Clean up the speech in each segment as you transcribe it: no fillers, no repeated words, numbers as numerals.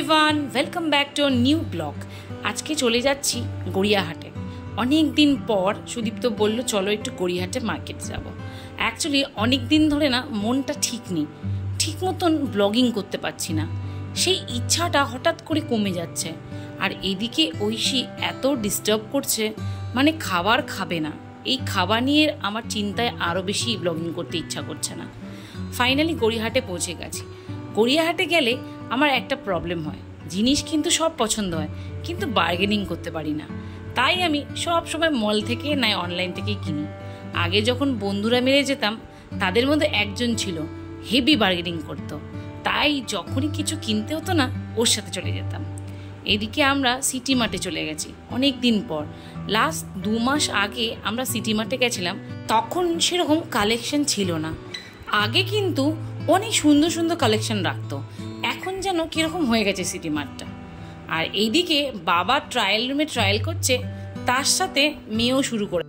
Everyone, welcome back to new blog. আজকে চলে যাচ্ছি গড়িয়াহাটে। অনেক দিন পর সুদীপ্ত বলল চলো একটু গড়িয়াহাটে মার্কেট যাব। অ্যাকচুয়ালি অনেক দিন ধরে না মনটা ঠিক নেই, ঠিক মতন ব্লগিং করতে পারছি না। সেই ইচ্ছাটা হঠাৎ করে কমে যাচ্ছে। আর এদিকে ঐশী এত ডিস্টার্ব করছে, মানে খাবার খাবে না। এই খাবার নিয়ে আমার চিন্তায় আরও বেশি ব্লগিং করতে ইচ্ছা করছে না। ফাইনালি গড়িয়াহাটে পৌঁছে গেছি। গড়িয়াহাটে গেলে আমার একটা প্রবলেম হয়, জিনিস কিন্তু সব পছন্দ হয় কিন্তু বার্গেনিং করতে পারি না। তাই আমি সব সময় মল থেকে নয় অনলাইন থেকেই কিনি। আগে যখন বন্ধুরা মিলে যেতাম, তাদের মধ্যে একজন ছিল হেভি বার্গেনিং করতো, তাই যখনই কিছু কিনতে হতো না ওর সাথে চলে যেতাম। এদিকে আমরা সিটি মার্টে চলে গেছি অনেক দিন পর। লাস্ট 2 মাস আগে আমরা সিটি মার্টে গেছিলাম, তখন সেরকম কালেকশন ছিল না। আগে কিন্তু অনেক সুন্দর সুন্দর কালেকশন রাখতো, এখন যেন কিরকম হয়ে গেছে সিটি মার্টটা। আর এইদিকে বাবা ট্রায়াল রুমে ট্রায়াল করছে, তার সাথে মেয়েও শুরু করে।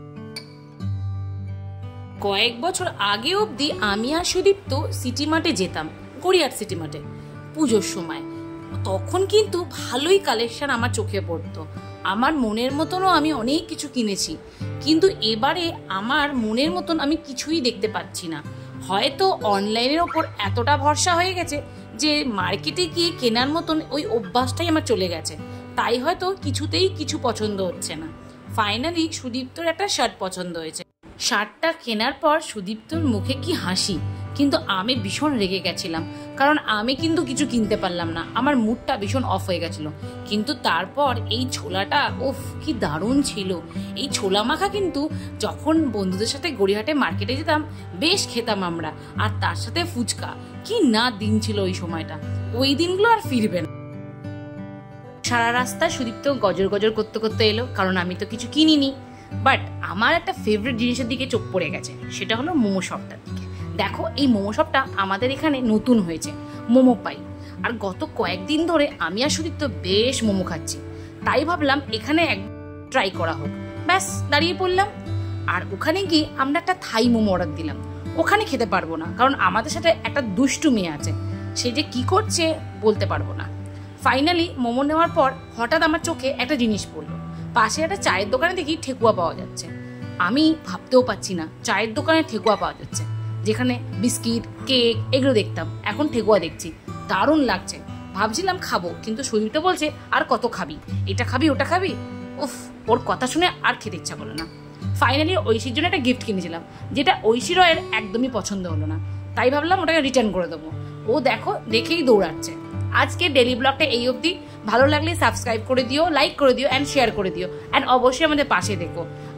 কয়েক বছর আগে অবধি আমি আর সুদীপ্ত সিটি মার্টে যেতাম, গড়িয়াহাট সিটি মার্টে পুজোর সময়। তখন কিন্তু ভালোই কালেকশন আমার চোখে পড়তো। আমার মনের মতনও আমি অনেক কিছু কিনেছি, কিন্তু এবারে আমার মনের মতন আমি কিছুই দেখতে পাচ্ছি না। হয়তো অনলাইনের ওপর এতটা ভরসা হয়ে গেছে যে মার্কেটে গিয়ে কেনার মতন ওই অভ্যাসটাই আমার চলে গেছে, তাই হয়তো কিছুতেই কিছু পছন্দ হচ্ছে না। ফাইনালি সুদীপ্তর একটা শার্ট পছন্দ হয়েছে। শার্টটা কেনার পর সুদীপ্তর মুখে কি হাসি, কিন্তু আমি ভীষণ রেগে গেছিলাম, কারণ আমি কিন্তু কিছু কিনতে পারলাম না। আমার মুডটা ভীষণ অফ হয়ে গেছিল। কিন্তু তারপর এই ছোলাটা উফ কি দারুণ ছিল। এই ছোলা মাখা কিন্তু যখন বন্ধুদের সাথে গড়িয়াহাটে মার্কেটে যেতাম বেশ খেতাম আমরা, আর তার সাথে ফুচকা। কি না দিন ছিল ওই সময়টা, ওই দিনগুলো আর ফিরবে না। সারা রাস্তায় সুদীপ্ত গজর গজর করতে করতে এলো, কারণ আমি তো কিছু কিনিনি। বাট আমার একটা ফেভারিট জিনিসের দিকে চোখ পড়ে গেছে, সেটা হলো মোমো শপটার দিকে। দেখো, এই মোমো শপটা আমাদের এখানে নতুন হয়েছে, মোমো পাই। আর গত কয়েকদিন ধরে আমি আর সুদীপ্ত বেশ মোমো খাচ্ছি, তাই ভাবলাম এখানে এক ট্রাই করা হোক। ব্যাস দাঁড়িয়ে পড়লাম। আর ওখানে গিয়ে আমরা একটা থাই মোমো অর্ডার দিলাম। ওখানে খেতে পারবো না, কারণ আমাদের সাথে একটা দুষ্টু মেয়ে আছে, সে যে কি করছে বলতে পারবো না। ফাইনালি মোমো নেওয়ার পর হঠাৎ আমার চোখে একটা জিনিস পড়লো। পাশে একটা চায়ের দোকানে দেখি ঠেকুয়া পাওয়া যাচ্ছে। আমি ভাবতেও পাচ্ছি না চায়ের দোকানে ঠেকুয়া পাওয়া যাচ্ছে, যেখানে বিস্কিট কেক এগুলো দেখতাম, এখন ঠেকুয়া দেখছি। দারুণ লাগছে, ভাবছিলাম খাবো, কিন্তু সুদীপ্ত বলছে আর কত খাবি, এটা খাবি ওটা খাবি। উফ, ওর কথা শুনে আর খেতে ইচ্ছা করলো না। ফাইনালি ঐশীর জন্য একটা গিফট কিনেছিলাম, যেটা ঐশী রয়ের একদমই পছন্দ হলো না, তাই ভাবলাম ওটাকে রিটার্ন করে দেবো। ও দেখো দেখেই দৌড়াচ্ছে। আজকে ডেলি ব্লগটা এই অবধি। ভালো লাগলে সাবস্ক্রাইব করে দিও, লাইক করে দিও অ্যান্ড শেয়ার করে দিও, অ্যান্ড অবশ্যই আমাদের পাশে দেখো।